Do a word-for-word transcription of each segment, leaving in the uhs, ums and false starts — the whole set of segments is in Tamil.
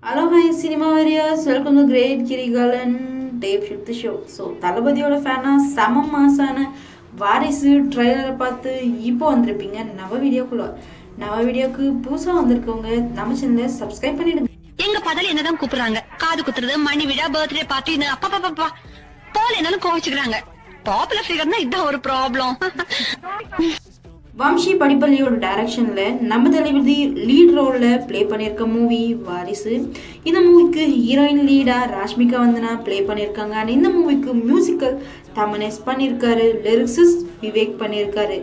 Hello, hi, cinema warriors. Welcome to Great Kirigalan Tape Shift Show. So, Talabadiyoda fan sama maasana Varisu trailer பார்த்து இப்போ வந்திருப்பீங்க நவ வீடியோக்குள்ள. நவ வீடியோக்கு புதுசா வந்திருக்கவங்க நம்ம சேனலை சப்ஸ்கிரைப் பண்ணிடுங்க. எங்க பதல என்னதான் கூப்பிடுறாங்க காது குத்துறது மணி விழா பர்த்டே பார்ட்டின்னு அப்பா பாப்பா போல என்னன்னு கோவிச்சுக்கிறாங்க. பாப்புலர் ஃபிகர்னா இதான் ஒரு ப்ராப்ளம். Vamshi படிப்பள்ளியோட டைரக்ஷன்ல நம்ம தளபதி லீட் ரோல்ல ப்ளே பண்ணியிருக்க மூவி வாரிசு. இந்த மூவிக்கு ஹீரோயின் லீடா ராஷ்மிகா வந்தனா ப்ளே பண்ணியிருக்காங்க. அண்ட் இந்த மூவிக்கு மியூசிக்கல் தமனேஸ் பண்ணியிருக்காரு, லிரிக்ஸிஸ்ட் விவேக் பண்ணியிருக்காரு.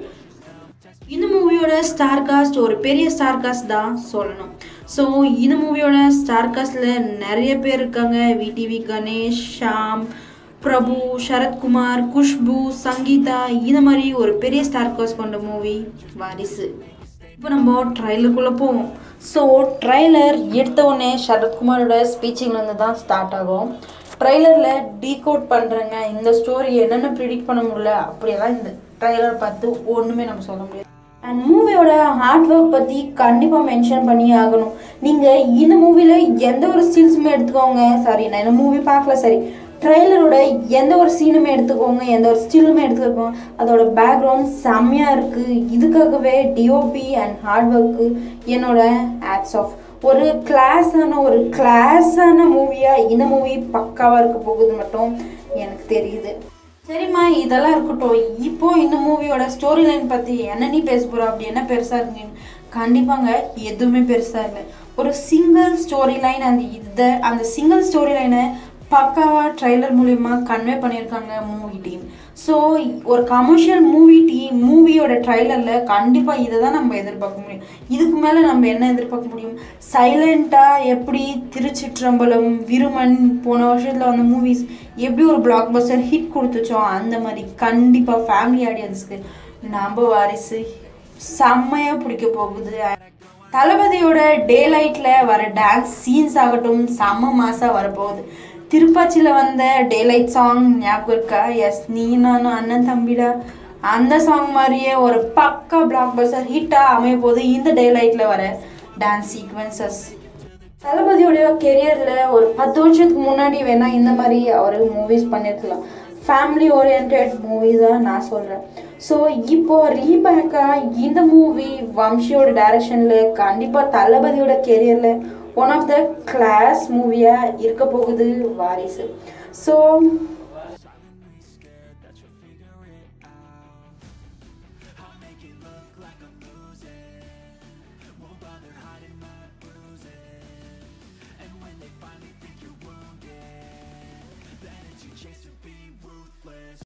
இந்த மூவியோட ஸ்டார் காஸ்ட் ஒரு பெரிய ஸ்டார் காஸ்ட் தான் சொல்லணும். ஸோ இந்த மூவியோட ஸ்டார் காஸ்ட்ல நிறைய பேர் இருக்காங்க. விடிவி கணேஷ், ஷாம், பிரபு, சரத்குமார், குஷ்பு, சங்கீதா, இந்த மாதிரி ஒரு பெரிய ஸ்டார் காஸ்ட் கொண்ட மூவி வாரிசு. இப்போ நம்ம ட்ரைலருக்குள்ளே போவோம். ஸோ ட்ரைலர் எடுத்த உடனே சரத்குமாரோட ஸ்பீச்சிங்லேருந்து தான் ஸ்டார்ட் ஆகும். ட்ரைலரில் டீகோட் பண்ணுறேங்க, இந்த ஸ்டோரி என்னென்ன ப்ரிடிக்ட் பண்ண முடியல அப்படியெல்லாம் இந்த ட்ரைலர் பார்த்து ஒன்றுமே நம்ம சொல்ல முடியாது. அண்ட் மூவியோட ஹார்ட் ஒர்க் பற்றி கண்டிப்பாக மென்ஷன் பண்ணி ஆகணும். நீங்கள் இந்த மூவியில் எந்த ஒரு ஸ்டில்ஸுமே எடுத்துக்கோங்க, சாரி நான் இந்த மூவி பார்க்கல, சரி ட்ரெய்லரோட எந்த ஒரு சீனுமே எடுத்துக்கோங்க, எந்த ஒரு ஸ்டில்லுமே எடுத்துக்கோங்க, அதோட பேக்ரவுண்ட் செம்மையாக இருக்குது. இதுக்காகவே டிஓபி அண்ட் ஹார்ட் ஒர்க்கு என்னோட ஹேட்ஸ் ஆஃப். ஒரு கிளாஸான ஒரு கிளாஸான மூவியாக இந்த மூவி பக்காவாக இருக்க போகுது மட்டும் எனக்கு தெரியுது. சரிம்மா, இதெல்லாம் இருக்கட்டும். இப்போது இந்த மூவியோட ஸ்டோரி லைன் பற்றி என்ன நீ பேச போகிற, அப்படி என்ன பெருசாக இருக்குன்னு கண்டிப்பாங்க எதுவுமே பெருசாக இல்லை. ஒரு சிங்கிள் ஸ்டோரி லைன், அந்த இதை அந்த சிங்கிள் ஸ்டோரி லைனை பக்காவாக ட்ரெய்லர் மூலிமா கன்வே பண்ணியிருக்காங்க மூவி டீம். ஸோ ஒரு கமர்ஷியல் மூவி டீம் மூவியோட ட்ரெய்லரில் கண்டிப்பாக இதை தான் நம்ம எதிர்பார்க்க முடியும். இதுக்கு மேலே நம்ம என்ன எதிர்பார்க்க முடியும்? சைலண்ட்டாக எப்படி திருச்சிற்றம்பலம், விருமன் போன வருஷத்தில் வந்த மூவிஸ் எப்படி ஒரு பிளாக் பஸ்டர் ஹிட் கொடுத்துச்சோ அந்த மாதிரி கண்டிப்பாக ஃபேமிலி ஆடியன்ஸுக்கு நம்ம வாரிசு செம்மையாக பிடிக்க போகுது. தளபதியோட டே லைட்டில் வர டான்ஸ் சீன்ஸ் ஆகட்டும் செம்ம மாசாக வரப்போகுது. திருப்பாச்சியில் வந்த டே லைட் சாங் ஞாபகம் இருக்கா? எஸ், நீ நானும் அண்ணன் தம்பிடா, அந்த சாங் மாதிரியே ஒரு பக்கா பிளாக் பஸ்டர் ஹிட்டாக அமைய போது இந்த டே லைட்டில் வர டான்ஸ் சீக்வன்சஸ். தளபதியோடைய கெரியரில் ஒரு பத்து வருஷத்துக்கு முன்னாடி வேணால் இந்த மாதிரி அவர் மூவிஸ் பண்ணியிருக்கலாம். ஃபேமிலி ஓரியன்ட் மூவி தான் நான் சொல்கிறேன். ஸோ இப்போது ரீபேக்காக இந்த மூவி வம்ஷியோட டைரக்ஷனில் கண்டிப்பாக தளபதியோட கெரியரில் ஒன் ஆஃப் த கிளாஸ் மூவியாக இருக்க போகுது வாரிசு. ஸோ